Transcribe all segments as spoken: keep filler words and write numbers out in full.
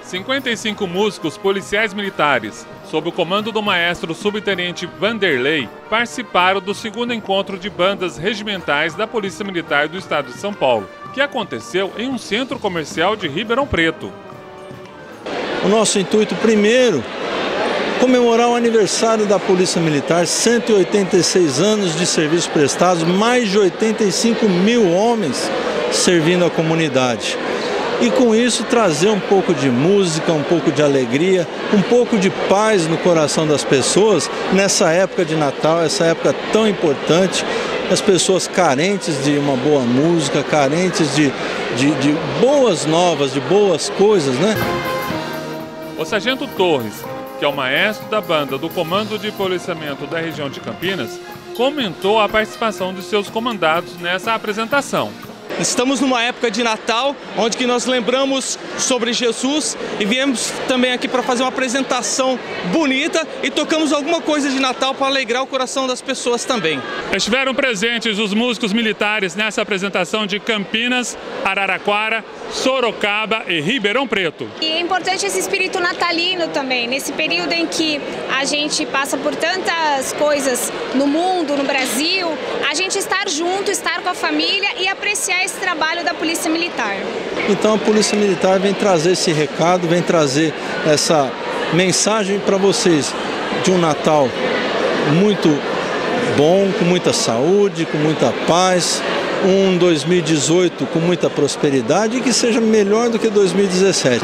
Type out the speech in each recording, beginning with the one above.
cinquenta e cinco músicos policiais militares, sob o comando do maestro subtenente Vanderlei, participaram do segundo encontro de bandas regimentais da Polícia Militar do Estado de São Paulo, que aconteceu em um centro comercial de Ribeirão Preto. O nosso intuito primeiro, comemorar o aniversário da Polícia Militar, cento e oitenta e seis anos de serviços prestados, mais de oitenta e cinco mil homens servindo a comunidade. E com isso trazer um pouco de música, um pouco de alegria, um pouco de paz no coração das pessoas nessa época de Natal, essa época tão importante, as pessoas carentes de uma boa música, carentes de, de, de boas novas, de boas coisas, né? O Sargento Torres, que é o maestro da banda do Comando de Policiamento da região de Campinas, comentou a participação de seus comandados nessa apresentação. Estamos numa época de Natal, onde que nós lembramos sobre Jesus e viemos também aqui para fazer uma apresentação bonita e tocamos alguma coisa de Natal para alegrar o coração das pessoas também. Estiveram presentes os músicos militares nessa apresentação de Campinas, Araraquara, Sorocaba e Ribeirão Preto. E é importante esse espírito natalino também, nesse período em que a gente passa por tantas coisas no mundo, no Brasil, a gente estar junto, estar com a família e apreciar esse trabalho da Polícia Militar. Então a Polícia Militar vem trazer esse recado, vem trazer essa mensagem para vocês de um Natal muito bom, com muita saúde, com muita paz, um dois mil e dezoito com muita prosperidade e que seja melhor do que dois mil e dezessete.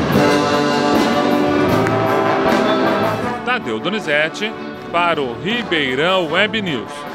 Tadeu Donizete para o Ribeirão Web News.